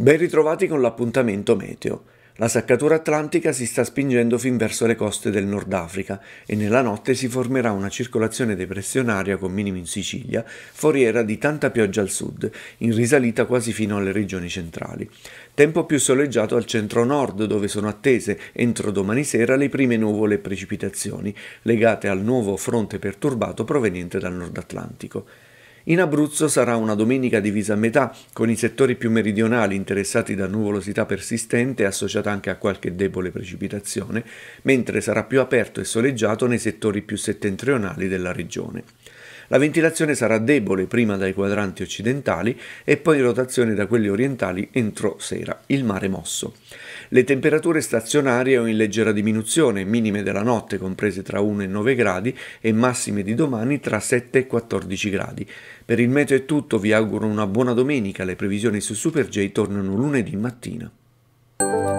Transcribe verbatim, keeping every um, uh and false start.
Ben ritrovati con l'appuntamento meteo. La saccatura atlantica si sta spingendo fin verso le coste del Nord Africa e nella notte si formerà una circolazione depressionaria con minimi in Sicilia, foriera di tanta pioggia al sud, in risalita quasi fino alle regioni centrali. Tempo più soleggiato al centro-nord, dove sono attese entro domani sera le prime nuvole e precipitazioni, legate al nuovo fronte perturbato proveniente dal Nord Atlantico. In Abruzzo sarà una domenica divisa a metà, con i settori più meridionali interessati da nuvolosità persistente associata anche a qualche debole precipitazione, mentre sarà più aperto e soleggiato nei settori più settentrionali della regione. La ventilazione sarà debole prima dai quadranti occidentali e poi in rotazione da quelli orientali entro sera, il mare mosso. Le temperature stazionarie o in leggera diminuzione, minime della notte comprese tra uno e nove gradi e massime di domani tra sette e quattordici gradi. Per il meteo è tutto, vi auguro una buona domenica, le previsioni su Super J tornano lunedì mattina.